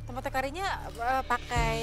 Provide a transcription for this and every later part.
Tomat karinya pakai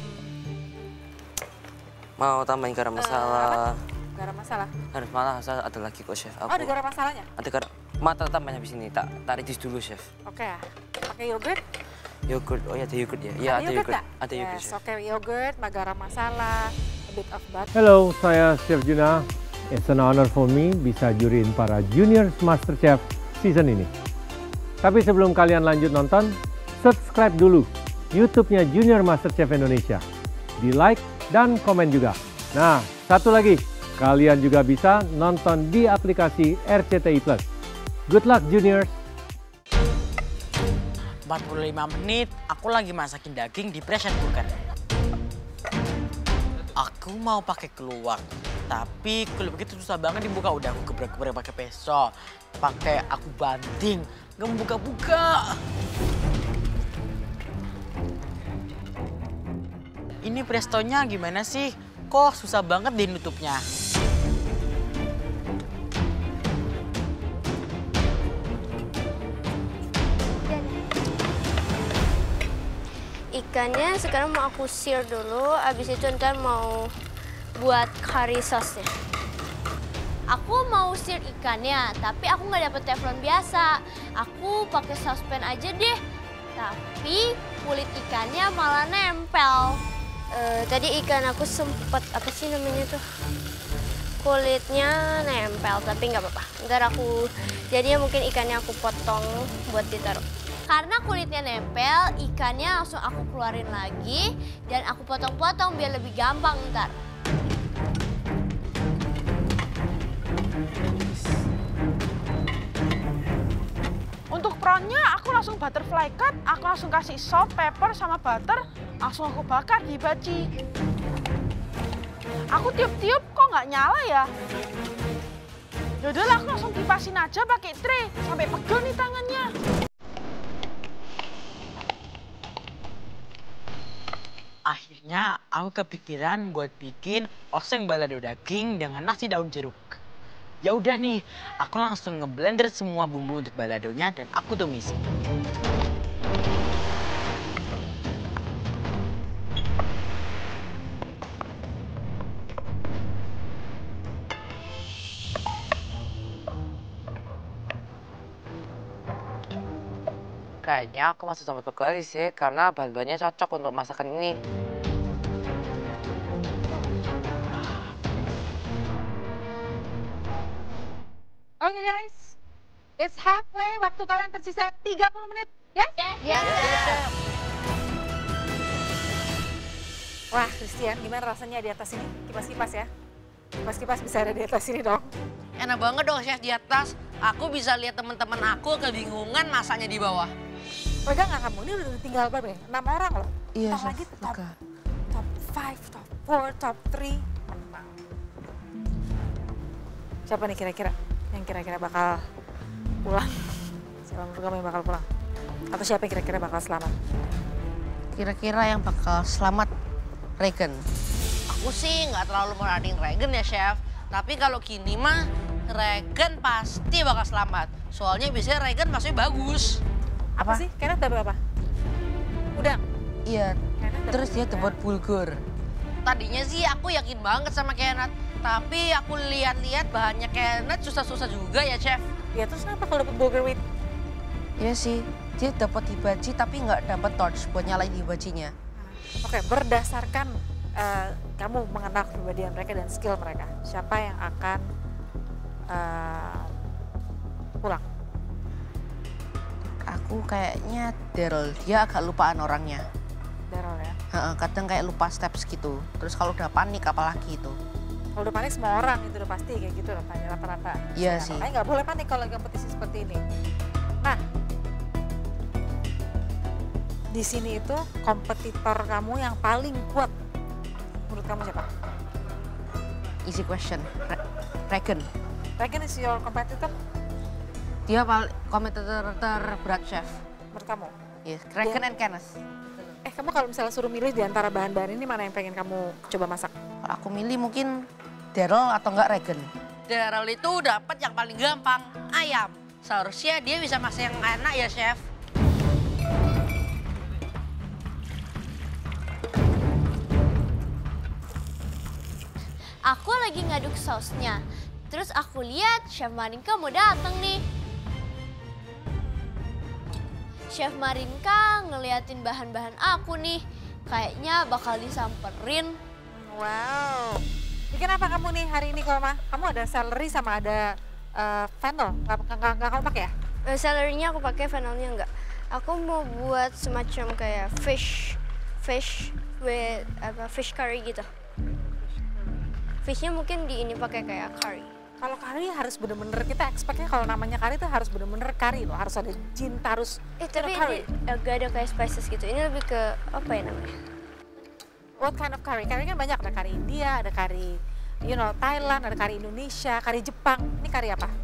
Mau tambahin garam apa? masala. Garam masala. Harus malah ada lagi kok, Chef. Oh, ada garam masalanya? Ada garam. Mata tambahnya di sini. Tak tarik jus dulu, Chef. Oke ya. Pakai yogurt? Yogurt. Oh ya, ada yogurt ya. Iya, ada yogurt yogurt. nggak? Ada yogurt, Yes, Chef. oke, yogurt, garam masala, a bit of butter. Hello, saya Chef Juna. It's an honor for me bisa juriin para Junior MasterChef season ini. Tapi sebelum kalian lanjut nonton, subscribe dulu YouTube-nya Junior MasterChef Indonesia. Di like dan komen juga. Nah, satu lagi, kalian juga bisa nonton di aplikasi RCTI Plus. Good luck, Juniors! 45 menit, aku lagi masakin daging di pressure cooker. Aku mau pakai keluak, tapi kalau begitu susah banget dibuka. Udah aku gebrek-gebrek pakai peso, pakai aku banting, nggak mau buka-buka. Ini prestonya gimana sih? Kok susah banget deh nutupnya. Ikannya sekarang mau aku sear dulu, abis itu ntar mau buat curry sauce-nya. Aku mau sear ikannya, tapi aku nggak dapet teflon biasa. Aku pakai saucepan aja deh. Tapi kulit ikannya malah nempel. Tadi ikan aku sempet, apa sih namanya tuh? Kulitnya nempel, tapi nggak apa-apa. Ntar aku, jadinya mungkin ikannya aku potong buat ditaruh. Karena kulitnya nempel, ikannya langsung aku keluarin lagi dan aku potong-potong biar lebih gampang ntar. Untuk prawnnya aku langsung butterfly cut, aku langsung kasih salt, pepper, sama butter, langsung aku bakar di baci. Aku tiup-tiup kok nggak nyala ya? Yaudah lah, aku langsung kipasin aja pakai tray, sampai pegel nih tangannya. Akhirnya aku kepikiran buat bikin oseng balado daging dengan nasi daun jeruk. Ya udah nih, aku langsung ngeblender semua bumbu untuk baladonya dan aku tumis. Kayaknya aku masuk tomat kari sih, karena bahan-bahannya cocok untuk masakan ini. Oke guys, it's halfway, waktu kalian tersisa 30 menit, ya? Yes. Wah, Christian, gimana rasanya di atas ini? Kipas-kipas ya? Kipas-kipas bisa ada di atas ini dong. Enak banget dong chef di atas. Aku bisa lihat teman-teman aku kebingungan masaknya di bawah. Pegang nggak kamu? Ini udah tinggal berapa ya? 6 orang loh. Iya, Ntar lagi Chef, top, Maka. top 5, top 4, top 3. Menang. Siapa nih kira-kira? Yang kira-kira bakal pulang? Siapa menurut kamu yang bakal pulang? Atau siapa yang kira-kira bakal selamat? Kira-kira yang bakal selamat Regen. Aku sih nggak terlalu merhatiin Regen ya chef. Tapi kalau gini mah Regen pasti bakal selamat. Soalnya biasanya Regen pasti bagus. Apa sih? Kenneth udah berapa? Udang? Iya, Kenneth udah terus dia berapa? dapat bulgur. Tadinya sih aku yakin banget sama Kenneth. Tapi aku lihat-lihat bahannya Kenneth susah-susah juga ya chef. Ya terus kenapa kalau dapet burger with? Iya sih, dia dapat hibachi tapi nggak dapat torch buat nyalain hibachinya. Oke, berdasarkan kamu mengenal kepribadian mereka dan skill mereka, siapa yang akan pulang? Aku kayaknya Daryl, dia agak lupaan orangnya. Daryl ya? Kadang kayak lupa steps gitu. Terus kalau udah panik apalagi itu. Kalau udah panik semua orang itu udah pasti kayak gitu udah tanya rata-rata. Iya Ya, sih. makanya nggak boleh panik kalau kompetisi seperti ini. Nah, di sini itu kompetitor kamu yang paling kuat menurut kamu siapa? Easy question. Regen. Regen is your competitor Dia paling komentator terberat chef. menurut kamu? Yes, Regen and Kenneth. Kamu kalau misalnya suruh milih di antara bahan-bahan ini mana yang pengen kamu coba masak? Kalau aku milih mungkin Daryl atau enggak Regen. Daryl itu dapat yang paling gampang, ayam. Seharusnya dia bisa masak yang enak ya chef. lagi ngaduk sausnya. Terus aku lihat Chef Marinka mau datang nih. Chef Marinka ngeliatin bahan-bahan aku nih. Kayaknya bakal disamperin. Wow. Bikin apa kamu nih hari ini, Koma? Kamu ada celery sama ada fennel. Nggak kamu pakai ya? Celery-nya aku pakai, fennelnya enggak. Aku mau buat semacam kayak fish with fish curry gitu. Fishnya mungkin di ini pakai kayak curry. Kalau curry harus bener-bener, kita expect-nya kalau namanya curry itu harus bener-bener curry loh. Harus ada jinta, harus Tapi curry. ini agak ada kayak spices gitu. Ini lebih ke apa ya namanya? What kind of curry? Curry kan banyak, ada curry India, ada curry Thailand, ada curry Indonesia, curry Jepang. Ini curry apa?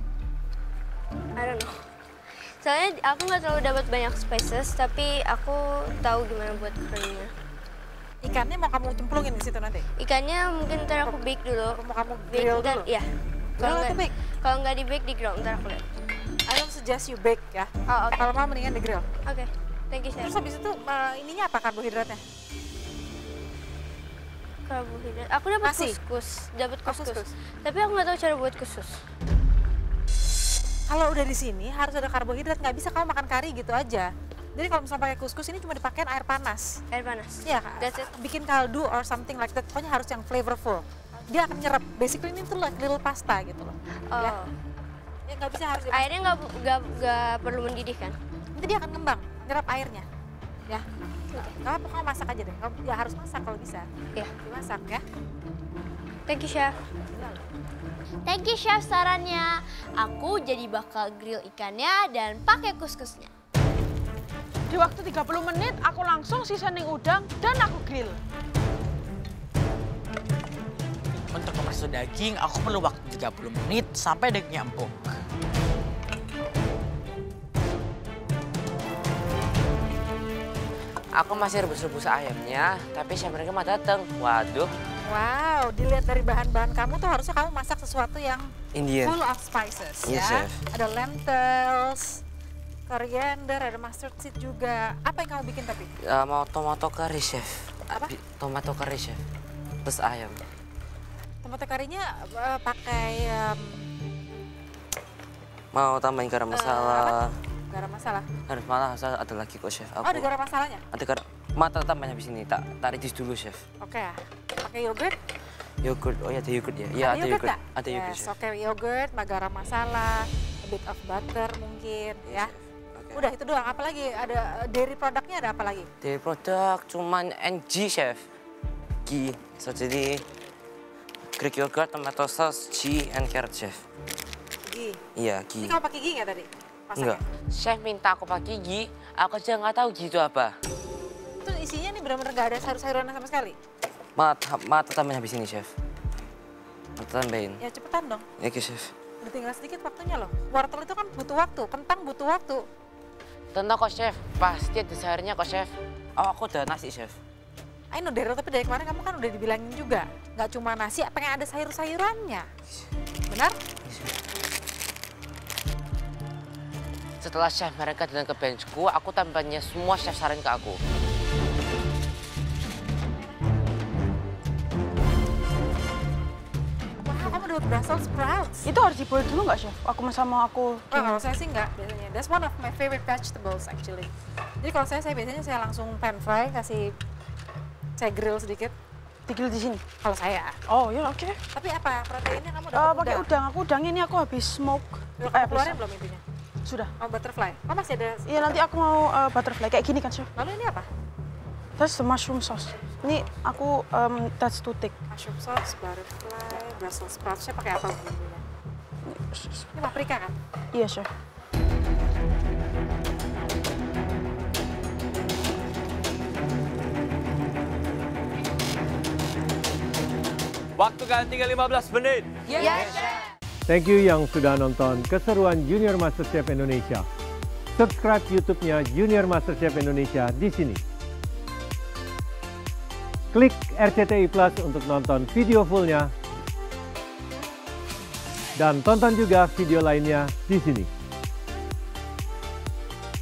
I don't know. Soalnya aku nggak terlalu dapat banyak spices, tapi aku tahu gimana buat currynya. Ikannya mau kamu cemplungin di situ nanti? Ikannya mungkin ntar aku bake dulu. Mau kamu Bake grill dan dulu? iya. Grill atau bake? Kalau nggak di bake, di grill. Ntar aku lihat. I don't suggest you bake ya. Oh, oke. Kalau mau mendingan di grill. Oke. Thank you, Chef. Terus habis itu ininya apa karbohidratnya? Karbohidrat. Aku dapat Nasi? kuskus. Dapat kuskus. kuskus. Tapi aku nggak tahu cara buat kuskus. Kalau udah di sini harus ada karbohidrat, nggak bisa kamu makan kari gitu aja. Jadi kalau misalnya pakai kuskus ini cuma dipakai air panas. Air panas. Iya, That's it. bikin kaldu or something like that. Pokoknya harus yang flavorful. Dia akan nyerap. Basically ini tuh like little pasta gitu loh. Oh. Ya, ya nggak bisa harus. Airnya nggak perlu mendidih kan? Nanti dia akan ngembang, nyerap airnya. Ya. Nggak apa-apa, kamu masak aja deh. Kamu ya harus masak kalau bisa. Iya. Dimasak ya. Thank you, Chef. Thank you, Chef, sarannya. Aku jadi bakal grill ikannya dan pakai kuskusnya. Di waktu 30 menit aku langsung seasoning udang dan aku grill. Untuk memasak daging, aku perlu waktu 30 menit sampai dagingnya empuk. Aku masih rebus-rebus ayamnya, tapi Chef Marinka mau datang. Waduh, Wow, dilihat dari bahan-bahan kamu tuh harusnya kamu masak sesuatu yang Indian. full of spices Yes, ya. Chef. Ada lentils, coriander, ada mustard seed juga. Apa yang kamu bikin tapi? Mau tomato curry, Chef. Apa? Tomato curry, Chef. Terus ayam. Tomato karinya pakai Mau tambahin garam masalah. garam masala. Harus malah ada lagi kok, Chef. Oh, ada garam masalanya? Ada garam. Mata tambahnya habis ini. Tak reduce dulu, Chef. Oke ya. Pakai yogurt? Yogurt. Oh ya, ada yogurt ya. Iya, ada yogurt yogurt. nggak? Ada yogurt, Yes, Chef. oke, yogurt, garam masala, a bit of butter mungkin ya. Oke. Udah itu doang. Apa lagi? Ada dairy produknya, ada apa lagi? Dari produk cuman NG, Chef. Ghee. So, jadi Greek yogurt, tomato sauce, ghee, and carrot, Chef. Ghee. Iya, Ini ghee. kamu pakai ghee nggak tadi? Masaknya? Enggak. Chef minta aku pakai ghee, aku aja nggak tahu ghee itu apa. Itu isinya nih benar-benar nggak ada sayur-sayuran sama sekali? Mata tambahin habis ini, Chef. Mata tambahin. Ya cepetan dong. Ya, oke, Chef. Udah tinggal sedikit waktunya loh. Wortel itu kan butuh waktu, kentang butuh waktu. Tenang kok, Chef. Pasti ada sayurnya kok, Chef. Oh, aku udah nasi, Chef. I know, Daryl, tapi dari kemarin kamu kan udah dibilangin juga. Nggak cuma nasi, pengen ada sayur-sayurannya. Benar? Setelah Chef mereka datang ke benchku, aku tambahnya semua Chef saran ke aku. Wah, kamu udah Brussels sprouts. Itu harus diboil dulu nggak, Chef? Aku mau aku. Wah, kalau saya sih nggak biasanya. That's one of my favorite vegetables actually. Jadi kalau saya biasanya saya langsung pan fry, saya grill sedikit. Digrill di sini. Kalau saya. Oh ya oke. Tapi apa proteinnya kamu dapat Pakai udang. Aku udang ini aku habis smoke. Udah kamu keluarin belum intinya? Sudah. Oh, butterfly. Oh, masih ada. Iya nanti aku mau butterfly kayak gini kan, Chef. Lalu ini apa? That's the mushroom sauce. Ini aku that's too thick. Mushroom sauce, butterfly, Brussels sprouts. Saya pakai apa bumbunya? Ini paprika kan? Iya, Chef. Waktu kan tinggal 15 menit. Yes. Thank you yang sudah nonton keseruan Junior MasterChef Indonesia. Subscribe YouTube-nya Junior MasterChef Indonesia di sini. Klik RCTI Plus untuk nonton video fullnya. Dan tonton juga video lainnya di sini.